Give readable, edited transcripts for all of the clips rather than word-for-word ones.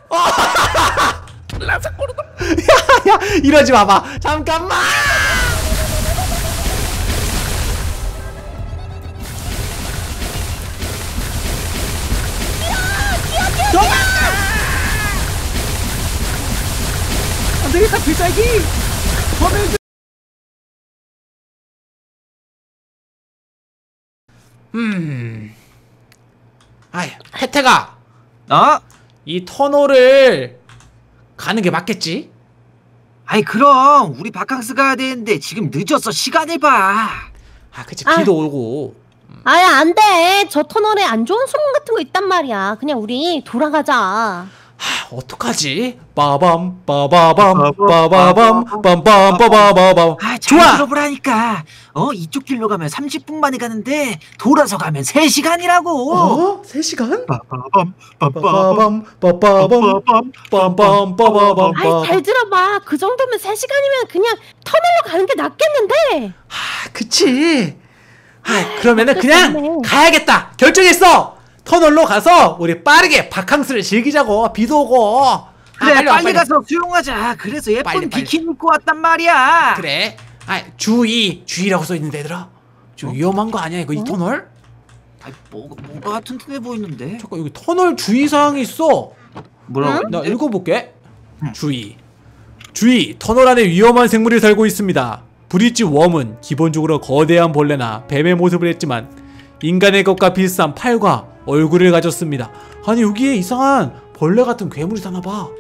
라사코르도. 야, 이러지 마봐. 잠깐만. 안되겠다 필살기. 아이, 혜태가 이 터널을 가는 게 맞겠지? 아이 그럼 우리 바캉스 가야 되는데 지금 늦었어. 시간을 봐. 아, 그치. 비도 오고. 아야, 안 돼. 저 터널에 안 좋은 소문 같은 거 있단 말이야. 그냥 우리 돌아가자. 어떡하지? 빠밤 빠바밤 빠바밤 빰빰 빠바바밤. 잘 좋아! 들어보라니까. 이쪽 길로 가면 30분 만에 가는데 돌아서 가면 3시간이라고. 3시간? 빠바밤 빠바밤 빠바밤 빰빰 빠바밤. 아이, 잘 들어봐. 그 정도면 3시간이면 그냥 터널로 가는 게 낫겠는데. 그치. 그러면은 어떡해. 그냥 가야겠다. 결정했어. 터널로 가서 우리 빠르게 바캉스를 즐기자고. 비도 오고. 그래, 빨리 가서 수영하자. 그래서 예쁜 빨리. 비키니 입고 왔단 말이야. 그래. 주의라고 써있는데 얘들아. 좀 위험한 거 아니야 이거 이 터널? 뭐가 튼튼해 보이는데? 잠깐, 여기 터널 주의사항이 있어. 뭐라고? 나 읽어볼게. 주의, 터널 안에 위험한 생물이 살고 있습니다. 브릿지 웜은 기본적으로 거대한 벌레나 뱀의 모습을 했지만 인간의 것과 비슷한 팔과 얼굴을 가졌습니다. 아니, 여기에 이상한 벌레 같은 괴물이 사나봐.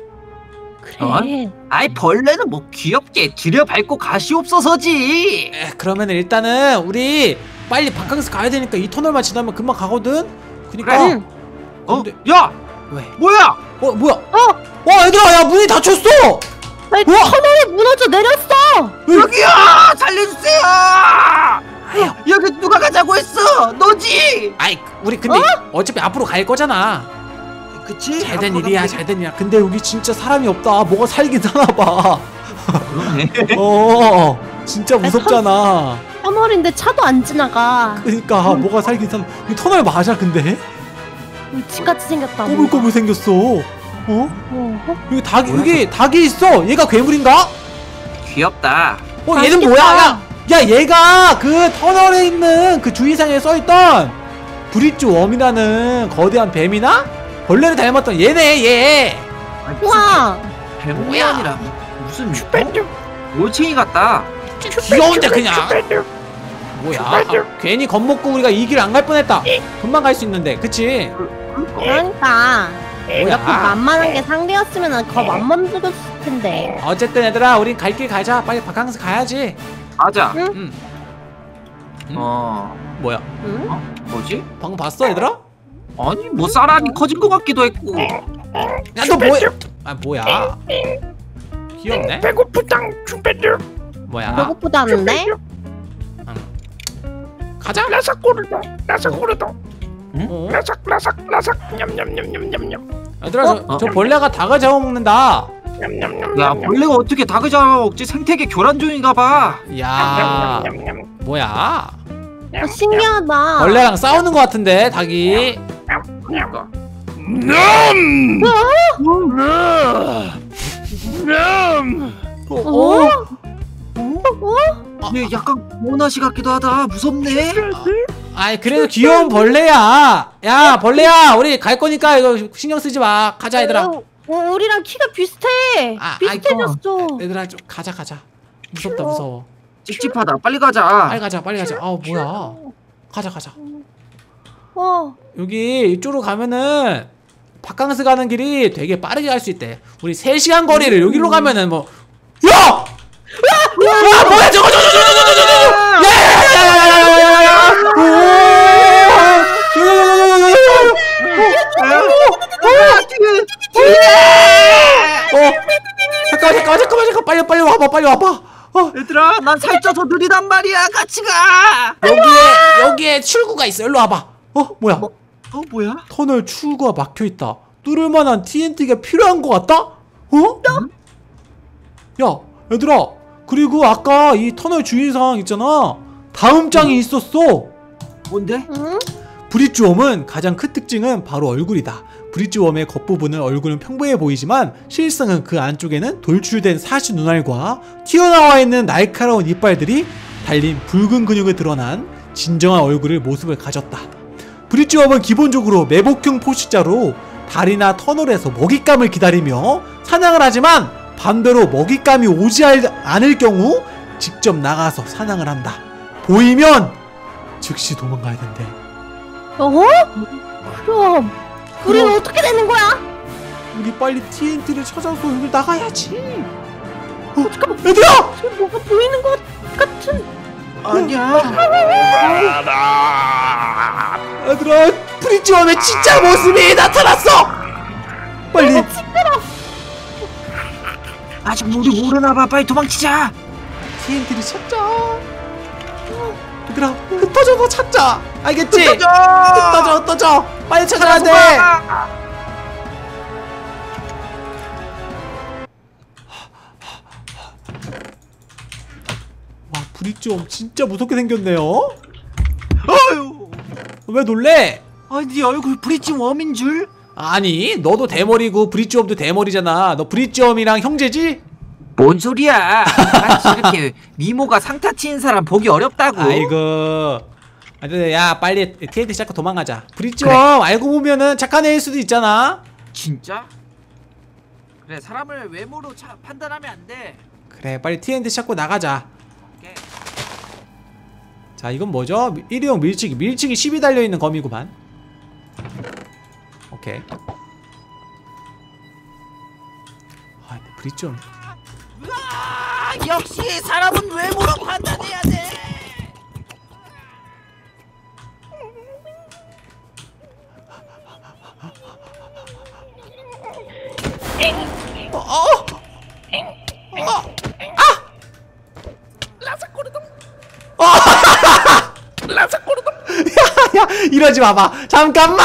그래. 아이, 벌레는 뭐 귀엽게 들여밟고 가시옵소서지. 그러면 일단은 우리 빨리 바캉스 가야 되니까 이 터널만 지나면 금방 가거든? 그니까. 그래. 근데 야! 왜? 뭐야? 뭐야? 얘들아, 야, 문이 닫혔어! 아니, 터널이 무너져 내렸어. 여기야! 살려주세요! 여기 누가 가자고 했어? 너지? 아이, 우리 근데 어차피 앞으로 갈 거잖아. 그치? 잘된 일이야, 잘된 일이야. 근데 여기 진짜 사람이 없다. 뭐가 살긴 사나봐. 그러네. 진짜 무섭잖아. 터널인데 차도 안 지나가. 그니까 뭐가 살긴 사나. 이 터널 맞아 근데? 집같이 생겼다. 꼬불꼬불 생겼어. 여기 닭이 있어. 얘가 괴물인가? 귀엽다. 얘는 뭐야? 야, 얘가 그 터널에 있는 그 주의사항에 써있던 브릿지 웜이라는 거대한 뱀이나 벌레를 닮았던 얘네, 얘. 우와. 뱀이 아니라 무슨 올챙이 같다. 귀여운데 그냥. 뭐야? 괜히 겁먹고 우리가 이 길 안 갈 뻔했다. 금방 갈 수 있는데, 그치? 그러니까 이렇게 뭐야? 만만한 게 상대였으면 겁 안 만들었을 텐데. 어쨌든 얘들아, 우린 갈 길 가자. 빨리 바캉스 가야지. 가자. 응? 뭐야? 응? 뭐지? 방금 봤어, 얘들아? 아니, 뭐 사람이 커진 것 같기도 했고. 야, 너 뭐야? 뭐야? 귀엽네. 배고프당 춤배들. 뭐야? 배고프다는데? 가자. 라사코르도. 어? 라삭 냠냠냠냠냠냠. 얘들아, 저 벌레가 닭을 잡아먹는다. 야, 벌레가 어떻게 닭을 잡아먹지? 생태계 교란종인가봐. 야, 뭐야? 신기하다. 벌레랑 싸우는 것 같은데 닭이. 그러니까. 얘 약간 모나시 같기도 하다. 무섭네. 아이, 그래도 귀여운 벌레야. 야, 벌레야, 우리 갈 거니까 이거 신경 쓰지 마. 가자, 얘들아. 우리랑 키가 비슷해. 비슷해졌어. 얘들아, 좀 가자. 무섭다, 무서워. 찝찝하다. 빨리 가자. 빨리 가자. 뭐야? 가자. 여기 이쪽으로 가면은 바캉스 가는 길이 되게 빠르게 갈 수 있대. 우리 3시간 거리를 여기로 가면은 뭐. 야! 뭐야 저거! 잠깐 빨리 와봐. 얘들아, 난 살쪄서 느리단 말이야. 같이 가. 여기에 출구가 있어. 일로 와봐. 뭐야? 뭐야? 터널 출구가 막혀있다. 뚫을 만한 TNT가 필요한 것 같다? 야, 얘들아, 그리고 아까 이 터널 주의사항 있잖아. 다음 장이 있었어. 뭔데? 응? 브릿지 웜은 가장 큰 특징은 바로 얼굴이다. 브릿지웜의 겉부분은 얼굴은 평범해 보이지만 실상은 그 안쪽에는 돌출된 사시 눈알과 튀어나와 있는 날카로운 이빨들이 달린 붉은 근육에 드러난 진정한 얼굴의 모습을 가졌다. 브릿지웜은 기본적으로 매복형 포식자로 다리나 터널에서 먹잇감을 기다리며 사냥을 하지만 반대로 먹잇감이 오지 않을 경우 직접 나가서 사냥을 한다. 보이면 즉시 도망가야 된대. 그럼 우리는 어떻게 되는 거야? 우리 빨리 TNT를 찾아서 여기 나가야지. 잠깐만. 얘들아! 저기 뭐가 보이는 것 같은. 아니야. 얘들아, 브릿지웜의 진짜 모습이 나타났어. 빨리. 아직 우리 모르나봐. 빨리 도망치자. TNT를 찾자. 얘들아, 흩어져 너 찾자. 알겠지? 흩어져. 빨리 찾아야 돼. 와, 브릿지웜 진짜 무섭게 생겼네요. 어휴. 왜 놀래? 아니 네 얼굴 브릿지웜인 줄? 아니, 너도 대머리고 브릿지웜도 대머리잖아. 너 브릿지웜이랑 형제지? 뭔 소리야? 나 이렇게 미모가 상타 치는 사람 보기 어렵다고. 아이고. 야, 빨리 TNT 찾고 도망가자. 브릿지웜 그래. 알고 보면은 착한 애일 수도 있잖아. 진짜? 그래 사람을 외모로 판단하면 안 돼. 그래, 빨리 TNT 찾고 나가자. 오케이. 자, 이건 뭐죠? 일회용 밀치기 10이 달려있는 검이구만. 오케이. 아, 근데 브릿지엄 역시 사람은 외모로 판단해야 돼. 라사코르동. 야, 이러지 마봐. 잠깐만!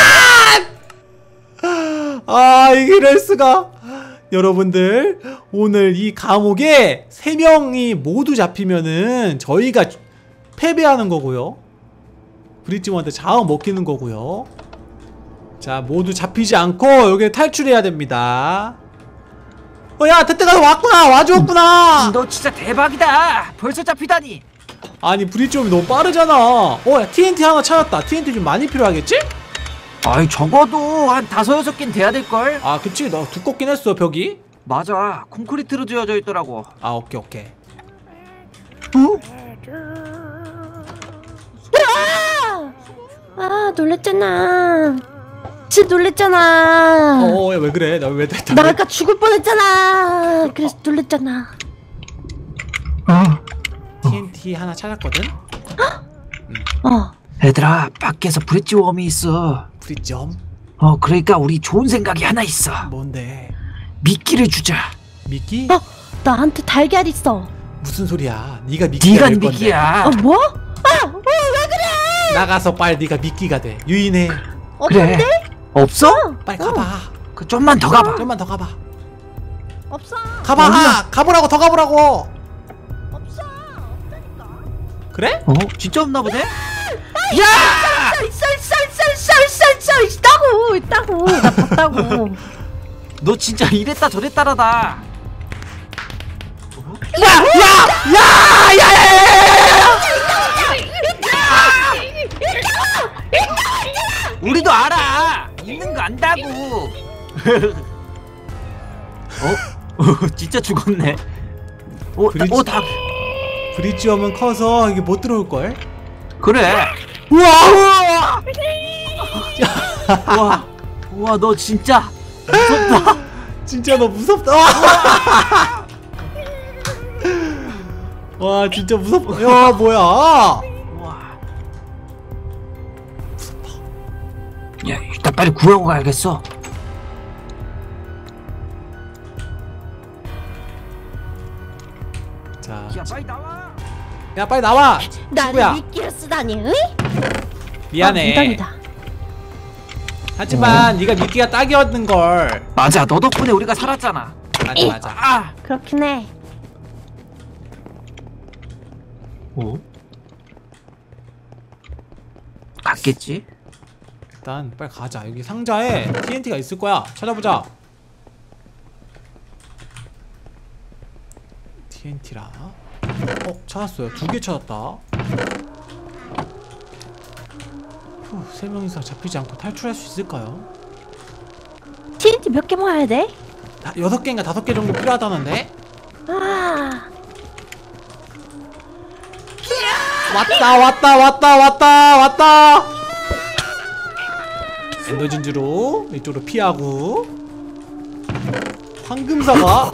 아, 이럴 수가. 여러분들, 오늘 이 감옥에 3명이 모두 잡히면은 저희가 패배하는 거고요. 브릿지먼한테 자원 먹히는 거고요. 자, 모두 잡히지 않고 여기 탈출해야 됩니다. 야, 태태가 왔구나. 와주었구나. 너 진짜 대박이다. 벌써 잡히다니. 아니, 브릿지엄이 너무 빠르잖아. 야, TNT 하나 찾았다. TNT 좀 많이 필요하겠지? 아이 적어도 한 5-6개는 돼야 될걸? 아, 그치. 너 두껍긴 했어, 벽이. 맞아. 콘크리트로 지어져 있더라고. 아, 오케이. 아, 놀랬잖아. 진짜 놀랬잖아. 야, 왜 그래? 나 왜 됐다? 나 아까 죽을 뻔했잖아. 그래서 놀랬잖아. TNT 하나 찾았거든? 얘들아 밖에서 브릿지웜이 있어. 브릿지엄? 그러니까 우리 좋은 생각이 하나 있어. 뭔데? 미끼를 주자. 미끼? 나한테 달걀 있어. 무슨 소리야? 네가 미끼가 될 건데. 미끼야. 뭐? 왜 그래? 나가서 빨리 네가 미끼가 돼. 유인해. 그래. 없는데? 없어? 빨리 가봐. 그 좀만 더 가봐. 좀만 더 가봐. 없어. 가봐. 가보라고. 더 가보라고. 없어. 없다니까. 그래? 진짜 없나 보네? 있다고. 나 봤다고. 너 진짜 이랬다 저랬다라다. 우리도 알아. 있는 거 안다고. 진짜 죽었네. 다 브릿지엄은 커서 이게 못 들어올걸? 그래. 우와 너 진짜 무섭다. 진짜 너 무섭다. 와, 진짜 무섭다. 야, 뭐야? 우와. 야 일단 빨리 구하고 가야겠어. 자, 야 빨리 나와. 야, 빨리 나와. 나를 친구야, 미끼로 쓰다니. 응? 미안해. 무당이다. 하지만 네가 미끼가 딱이었는 걸. 맞아 너 덕분에 우리가 살았잖아. 맞아. 그렇긴 해. 맞겠지? 일단 빨리 가자. 여기 상자에 TNT가 있을 거야. 찾아보자. TNT라. 찾았어요. 2개 찾았다. 3명 이상 잡히지 않고 탈출할 수 있을까요? TNT 몇 개 모아야 돼? 6개인가 5개 정도 필요하다는데? 아, 왔다. 엔더 진주로 이쪽으로 피하고. 황금사가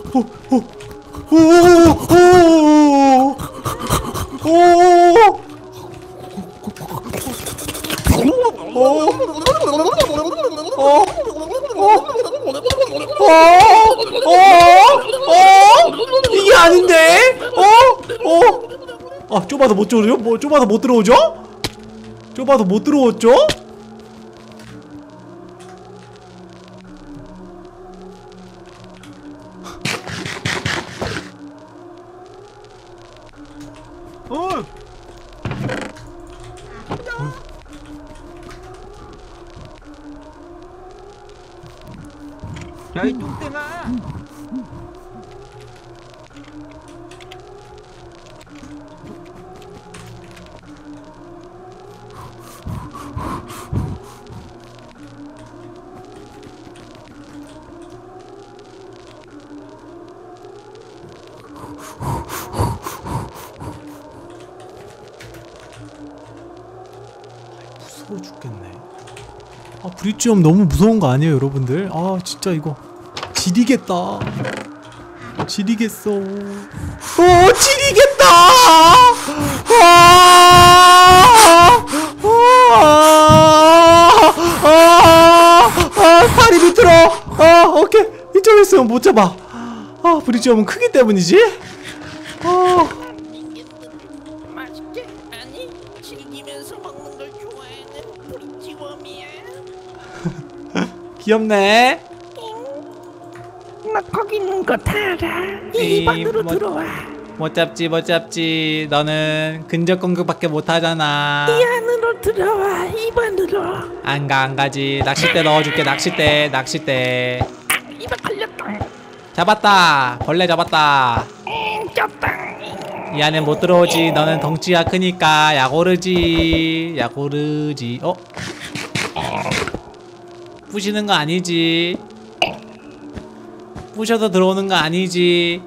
이게 아닌데? 좁아서 못 들어오죠? 좁아서 못 들어오죠? 좁아서 못 들어오죠? 야, 이 뚱땡아. 무서워 죽겠네. 브릿지엄 너무 무서운 거 아니에요, 여러분들? 진짜 이거 지리겠다. 지리겠어. 지리겠다. 다리 밑으로. 오케이. 이쪽에 있으면 못 잡아. 브릿지엄은 크기 때문이지? 맛있게 아니 즐기면서 먹는 걸 좋아하는 브릿지웜이야. 귀엽네. 나 거기 있는 거 다 알아. 이 안으로 들어와. 못 잡지. 너는 근접 공격밖에 못 하잖아. 이 안으로 들어와. 입안으로. 안 가지. 낚싯대 넣어줄게. 낚싯대. 입에 걸렸다. 잡았다. 벌레 잡았다. 꼈다. 이 안에 못 들어오지. 너는 덩치가 크니까 야고르지. 부시는 거 아니지. 부셔서 들어오는 거 아니지.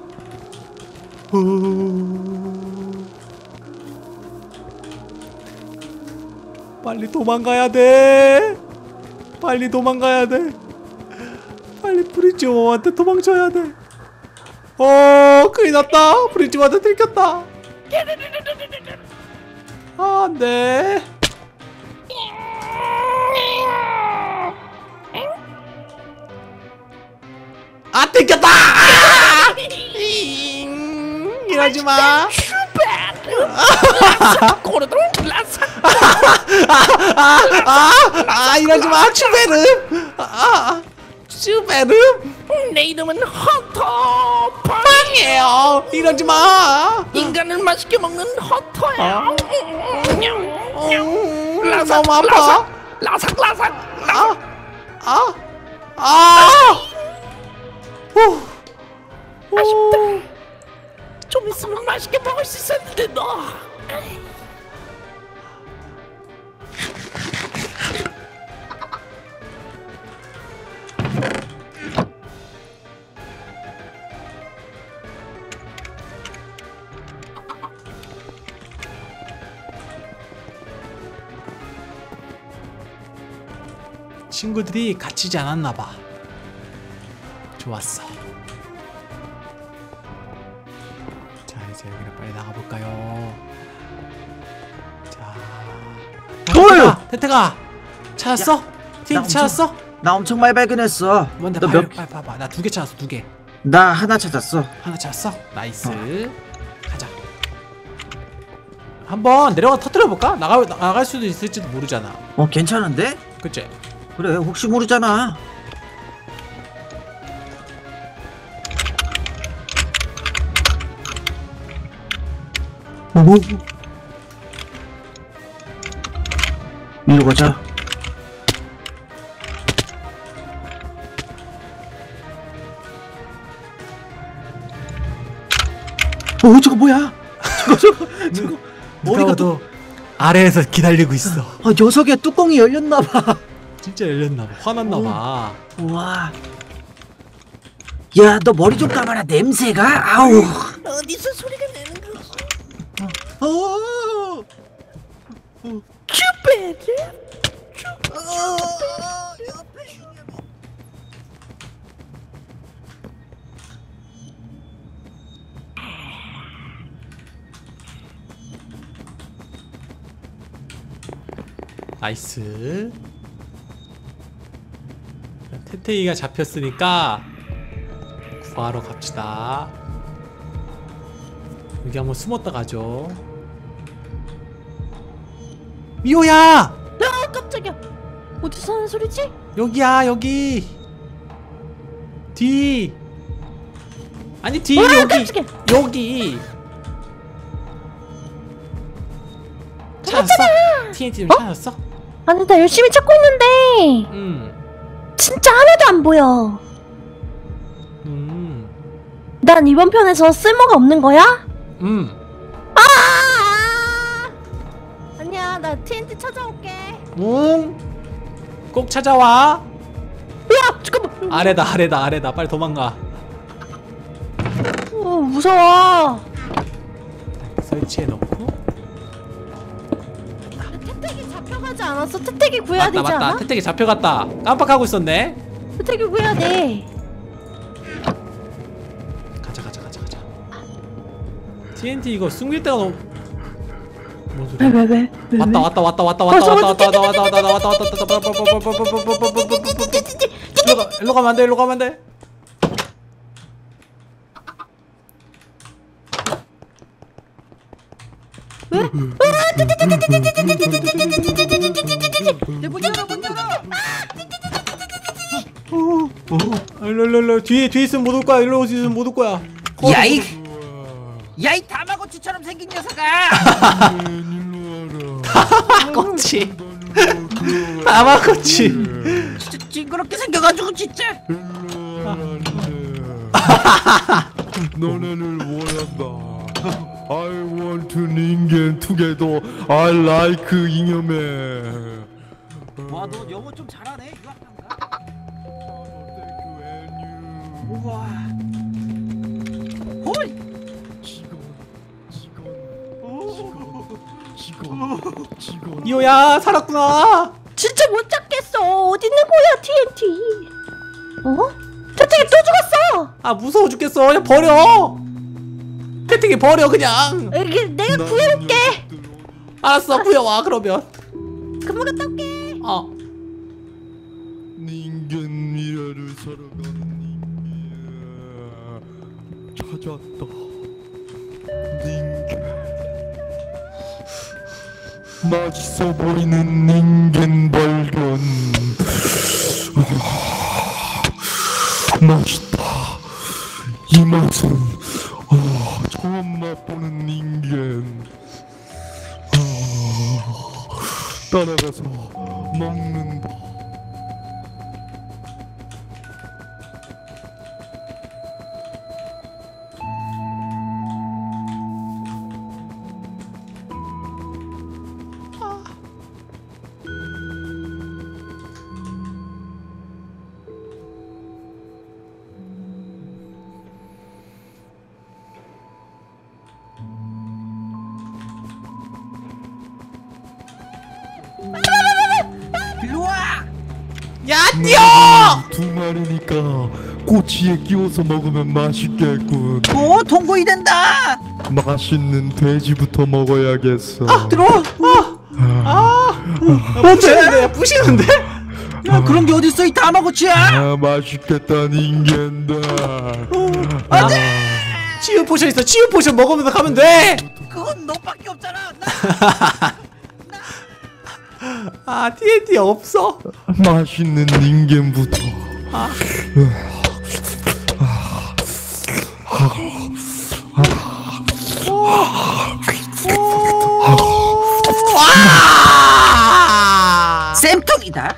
빨리 도망가야 돼. 빨리 브릿지엄한테 도망쳐야 돼. 큰일 났다. 브릿지엄한테 들켰다. 안돼. 들켰다. 이러지마. 이러지마. 슈베르. 내 이름은 헌터 빵이에요. 이러지마. 인간을 맛있게 먹는 헌터야. 너무 아파. 라삭. 아쉽다. 좀 있으면 맛있게 먹을 수 있었는데 너. 친구들이 갇히지 않았나봐. 좋았어. 자, 이제 여기를 빨리 나가볼까요? 자, 태태가 찾았어? TNT 찾았어? 나 엄청 많이 발견했어. 뭔데? 너 빨리 몇? 봐봐. 나 2개 찾았어. 2개. 나 하나 찾았어. 하나 찾았어? 나이스. 가자. 한번 내려가 터뜨려볼까? 나갈 수도 있을지도 모르잖아. 괜찮은데? 그치? 그래, 혹시 모르잖아. 이리로 가자. 저거 뭐야? 저거 누가 봐도 아래에서 기다리고 있어. 녀석의 뚜껑이 열렸나봐. 진짜 열렸나봐. 화났나봐. 우와. 야, 너 머리 좀 감아라. 냄새가. 아우. 어디서 소리가 나는 거지? 쭈빼르? 옆에 슈냐. 나이스. 태태이가 잡혔으니까 구하러 갑시다. 여기 한번 숨었다 가죠. 미호야! 야 깜짝이야. 어디서 하는 소리지? 여기야 여기. 뒤. 아니 뒤 와, 여기. 깜짝이야. 여기. 찾았어? TNT 좀 찾았어? 아니 나 열심히 찾고 있는데 진짜 하나도 안 보여. 난 이번 편에서 쓸모가 없는 거야? 아니야 나 TNT 찾아올게. 꼭 찾아와. 야 잠깐만. 아래다 빨리 도망가. 무서워. 설치해놓고. 태택이 잡혀가지 않았어? 태택이 구해야 되지 않아? 맞다 태택이 잡혀갔다. 깜빡하고 있었네. 태택이 구해야 돼. 가자 TNT 이거 숨길 데가 너무. 뭔 소리야? 왜? 왔다. 일로 가면 안 돼. 일로 뒤에 있으면 못 올 거야. 일로 있으면 못 올 거야. 야이 다마고치처럼 생긴 녀석아. 다마고치. 진짜 징그럽게 생겨가지고 진짜. 너네를 원한다. I want to 닝겐 together. I like 잉여맨. 와, 너 영어 좀 잘하네. 유학간가? 우와. 헐. 직원. 이호야 살았구나. 진짜 못 찾겠어. 어디 있는 거야 TNT? 태택이 또 죽었어. 아 무서워 죽겠어. 그냥 버려. 태택이 버려 그냥. 내가 구해올게. 알았어 구해와 그러면. 금방 갔다 올게. 닝겐 미래를 살아가는 닝겐 찾았다. 닝겐 맛있어 보이는 닝겐 발견. 맛있다. 이 맛은 처음 맛보는 닝겐. 따라가서 먹는다. 야 뛰어! 두 마리니까 꼬치에 끼워서 먹으면 맛있겠군. 동고이 된다. 맛있는 돼지부터 먹어야겠어. 들어와. 부시는데? 부시는데? 야, 그런 게 어딨어, 이 다마고치야. 아, 맛있겠다 닌겐다. 치유 포션 있어. 치유 포션 먹으면서 가면 돼. 그건 너밖에 없잖아. 아 TNT 없어. 맛있는 닌겐부터. 쌤통이다.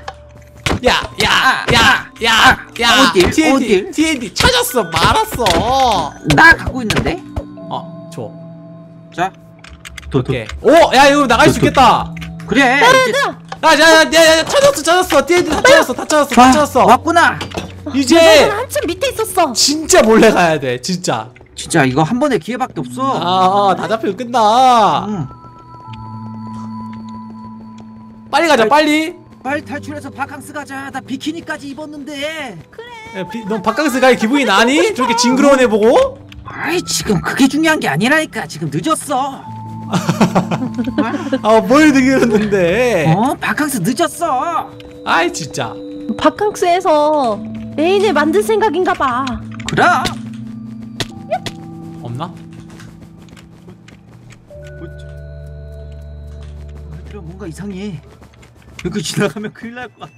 야 어딜? TNT 찾았어. 말았어. 나 갖고 있는데. 줘. 자. 오케이. 오! 야 이거 나갈 수 있겠다. 그래. 야야야야 찾았어. 띠에디 다 찾았어. 왔구나. 이제 한참 밑에 있었어. 진짜 몰래 가야 돼. 진짜. 진짜 이거 한 번의 기회밖에 없어. 다 잡히면 끝나. 응. 빨리 가자 빨리. 빨리 탈출해서 바캉스 가자. 나 비키니까지 입었는데. 야, 넌 바캉스 갈 기분이 나니? 저렇게 징그러운 애 보고? 아이 지금 그게 중요한 게 아니라니까. 지금 늦었어. 뭘 느꼈는데? 바캉스 늦었어. 아이 진짜. 바캉스에서 애인을 만들 생각인가 봐. 그럼. 없나? 그럼 뭔가 이상해. 여기 지나가면 큰일 날 것 같아.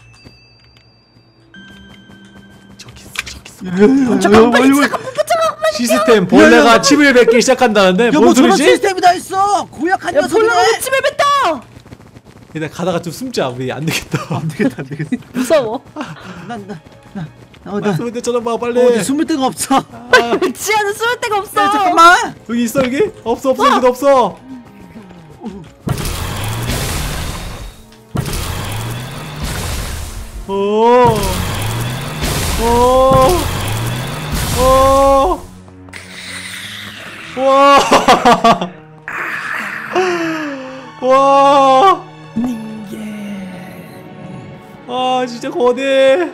저기 있어. 시스템 벌레가 침을 뱉기 시작한다는데 뭔 저런 소리지? 시스템이 다 있어. 고약한 야, 녀석이네. 볼라가 침을 뱉다. 일단 가다가 좀 숨자. 우리 안 되겠다. 안 되겠다. 무서워. 나 숨을 때처럼 봐 빨리. 숨을 데가 없어. 지하는 숨을 데가 없어. 야, 잠깐만. 여기 있어 여기? 없어 여기도 없어. 와. 진짜 거대.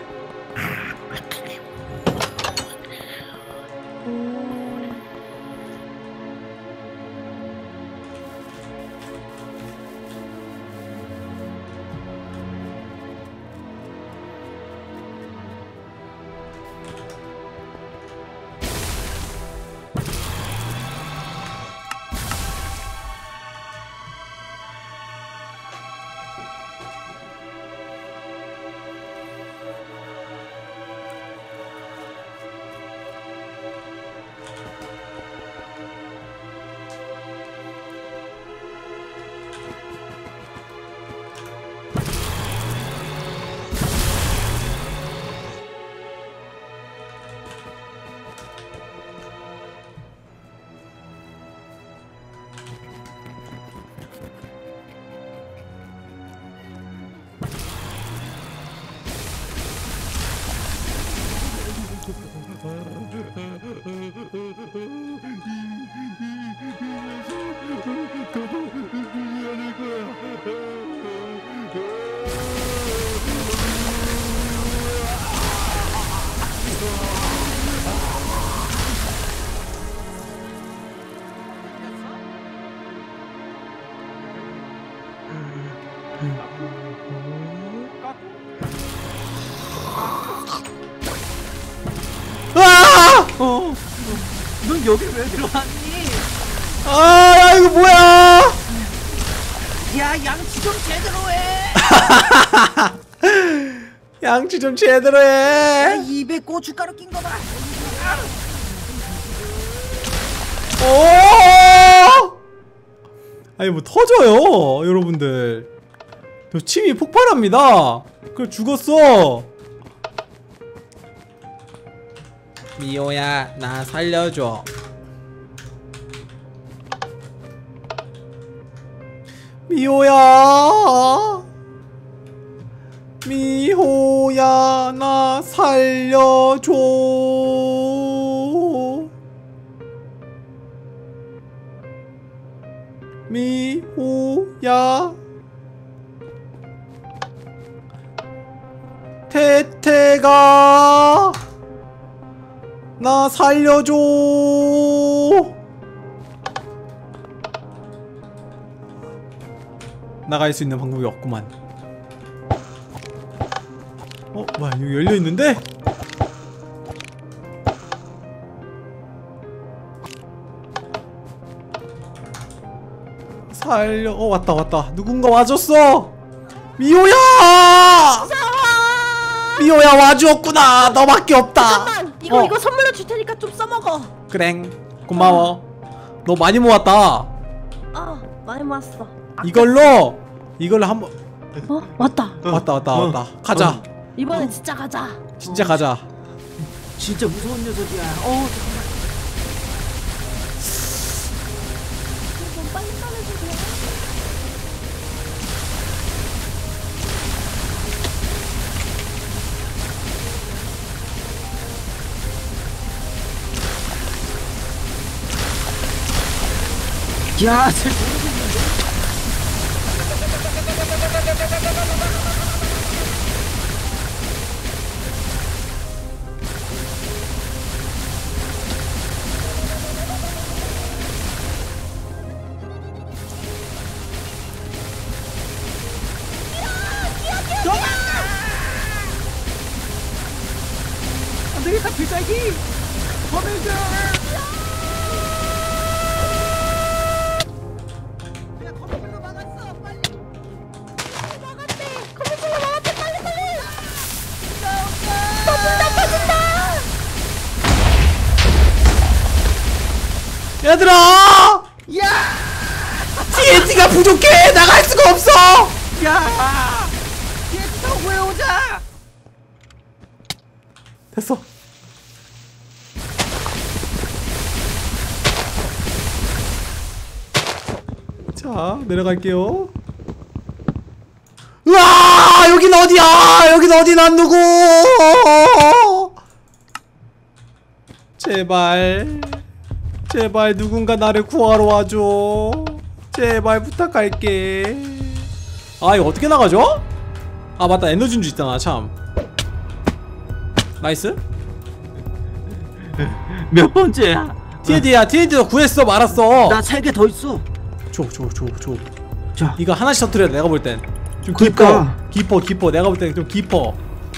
넌 여기 왜 들어왔니? 야 이거 뭐야? 야 양치 좀 제대로 해. 양치 좀 제대로 해. 입에 고춧가루 낀 거 봐. 아니 뭐 터져요 여러분들. 저 침이 폭발합니다. 그래 죽었어. 미호야 나 살려줘. 미호야 나 살려줘. 미호야 태태가 나 살려줘. 나갈 수 있는 방법이 없구만. 뭐야 여기 열려있는데? 왔다 누군가 와줬어. 미호야 와주었구나. 너밖에 없다. 잠깐만 이거 선물로 줄 테니까 좀 써먹어. 그래 고마워. 너 많이 모았다. 많이 모았어. 이걸로 한번 왔다. 왔다. 가자. 이번엔 진짜 가자. 진짜 가자. 진짜 무서운 녀석이야. 야, 안되겠다 필살기. 버밀드. 얘들아! 야! TNT가 부족해! 나갈 수가 없어! 야! 뒤에서 구해오자. 됐어. 자, 내려갈게요. 으아! 여긴 어디야! 여긴 어디 난 누구! 제발. 제발 누군가 나를 구하러 와줘. 제발 부탁할게. 아, 이거 어떻게 나가죠? 아, 맞다. 에너지인주 있잖아, 참. 나이스. 몇 번째야? TNT야, TNT도 구했어, 말았어. 나 3개 더 있어. 줘. 자, 이거 하나씩 터트려, 내가 볼 땐. 좀 그러니까. 깊어. 내가 볼 땐 좀 깊어.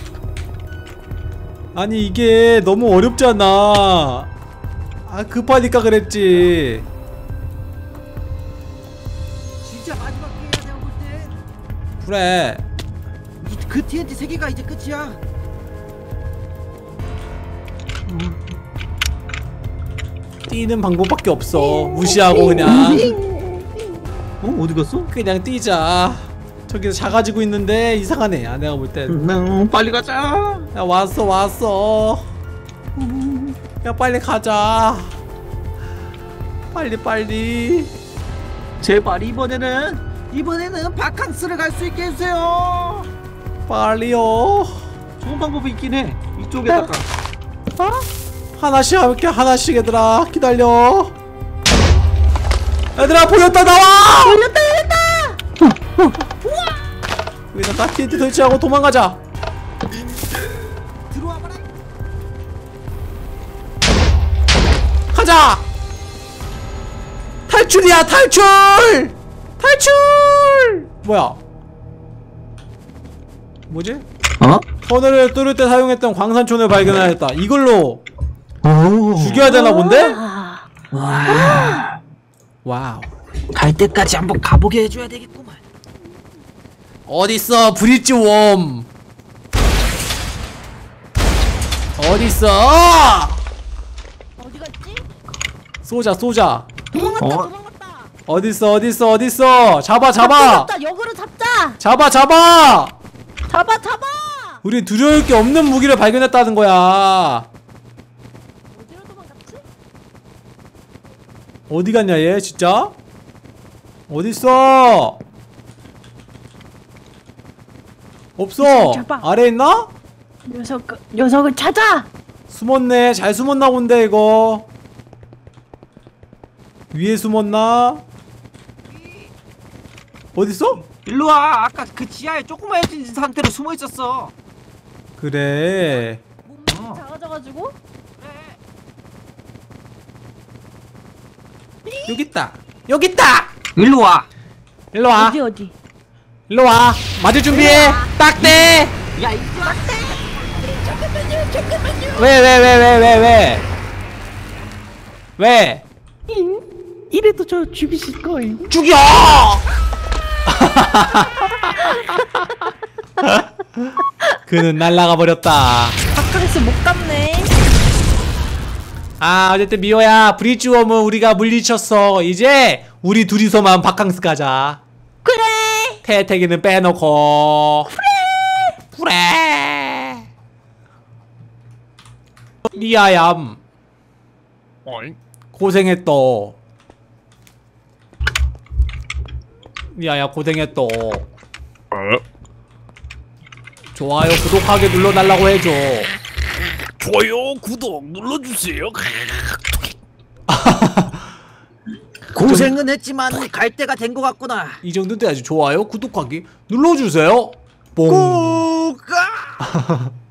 아니, 이게 너무 어렵잖아. 아, 급하니까 그랬지. 진짜 마지막 기회야 내가 볼 때. 그래. 그 TNT 3개가 이제 끝이야. 뛰는 방법밖에 없어. 무시하고 그냥. 어디 갔어? 그냥 뛰자. 저기서 작아지고 있는데 이상하네. 아, 내가 볼 땐. 빨리 가자. 야, 왔어. 야, 빨리 가자. 빨리. 제발 이번에는 바캉스를 갈 수 있게 해주세요. 빨리요. 좋은 방법이 있긴 해. 이쪽에다가. 하나씩 할게. 하나씩. 얘들아 기다려. 얘들아 보였다. 나와. 여기다가 TNT 설치하고 도망가자. 들어와봐라. 가자. 탈출이야. 탈출. 뭐야? 뭐지? 어? 터널을 뚫을 때 사용했던 광산촌을 발견하였다. 이걸로 오. 죽여야 되나 본데? 와. 와우. 갈 때까지 한번 가보게 해줘야 되겠구만. 어딨어 브릿지 웜. 어딨어? 어디 갔지? 쏘자. 어? 어딨어? 잡아. 잡다. 역으로 잡자. 잡아. 잡아. 우린 두려울 게 없는 무기를 발견했다는 거야. 어디로 도망갔지? 어디 갔냐 얘 진짜? 어딨어? 없어. 잡아. 아래에 있나? 녀석을 찾아. 숨었네. 잘 숨었나 본데 이거. 위에 숨었나? 어딨어? 일로와. 아까 그 지하에 조그마해진 상태로 숨어있었어. 그래. 몸이 작아져가지고. 여기 있다. 일로와. 일로와. 어디? 일로와. 맞을 준비해. 딱대. 야 이거 왜? 이래도 저 죽이실 거임. 죽여. 그는 날아가 버렸다. 바캉스 못 갔네. 아, 어쨌든 미호야, 브릿지 웜은 우리가 물리쳤어. 이제 우리 둘이서만 바캉스 가자. 그래. 태태기는 빼놓고. 그래. 리아얌. 고생했어. 리아야 고생했어. 좋아요, 구독하기 눌러달라고 해줘. 좋아요 구독 눌러주세요. 고생은 했지만 갈 때가 된 것 같구나. 이 정도 돼야지. 좋아요 구독하기 눌러주세요. 뽕. 꼭!